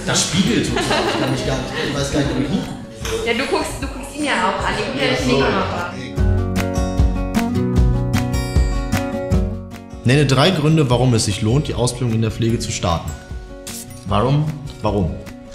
Das spiegelt sozusagen. Ich weiß gar nicht, wie hoch. Ja, du guckst ihn ja auch an. Ich gucke ja nicht in die Kamera. Nenne 3 Gründe, warum es sich lohnt, die Ausbildung in der Pflege zu starten. Warum? Warum?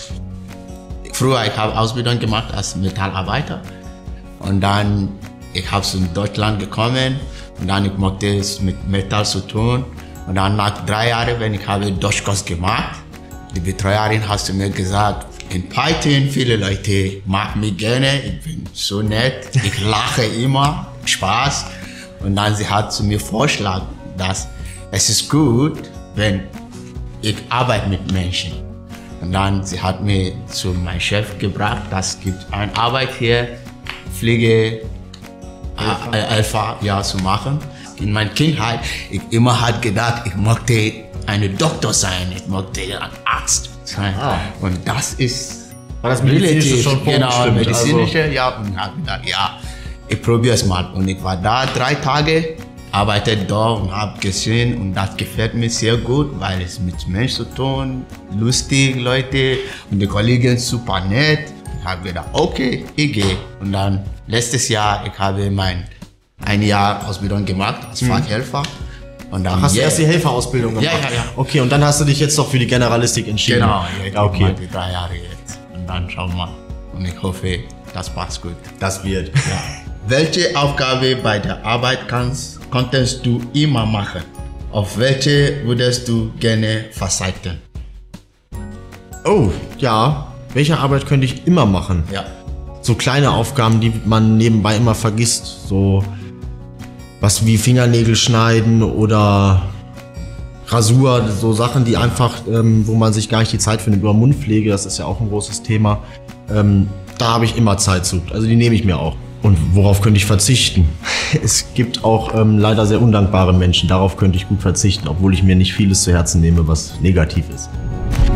Früher ich habe Ausbildung gemacht als Metallarbeiter und dann ich habe in Deutschland gekommen und dann ich mochte es mit Metall zu tun und dann nach 3 Jahren, wenn ich habe Deutschkurs gemacht, die Betreuerin hat zu mir gesagt, in Python viele Leute mag mich gerne, ich bin so nett, ich lache immer, Spaß und dann sie hat zu mir vorgeschlagen, dass es ist gut, wenn ich arbeite mit Menschen. Und dann sie hat mir zu meinem Chef gebracht, das gibt eine Arbeit hier, Pflege Alpha ja, zu machen. In meiner Kindheit, ich immer hat gedacht, ich möchte ein Doktor sein, ich möchte ein Arzt sein. Und das ist war das medizinische schon genau, medizinische, also. Ja, und habe gedacht, ja, ich probiere es mal. Und ich war da 3 Tage, arbeitet da und habe gesehen und das gefällt mir sehr gut, weil es mit Menschen zu tun, lustig Leute und die Kollegen super nett. Ich habe gedacht, okay, ich gehe. Und dann letztes Jahr, ich habe ein Jahr Ausbildung gemacht als Fachhelfer. Und dann hast du erst die Helferausbildung gemacht? Ja. Okay, und dann hast du dich jetzt doch für die Generalistik entschieden? Genau, ja, okay. Die 3 Jahre jetzt. Und dann schauen wir mal. Und ich hoffe, das passt gut. Das wird. Ja. Welche Aufgabe bei der Arbeit konntest du immer machen? Auf welche würdest du gerne verzichten? Oh, ja. Welche Arbeit könnte ich immer machen? Ja. So kleine Aufgaben, die man nebenbei immer vergisst. So was wie Fingernägel schneiden oder Rasur. So Sachen, die einfach, wo man sich gar nicht die Zeit findet. Über Mundpflege, das ist ja auch ein großes Thema. Da habe ich immer Zeit zu. Also die nehme ich mir auch. Und worauf könnte ich verzichten? Es gibt auch leider sehr undankbare Menschen. Darauf könnte ich gut verzichten, obwohl ich mir nicht vieles zu Herzen nehme, was negativ ist.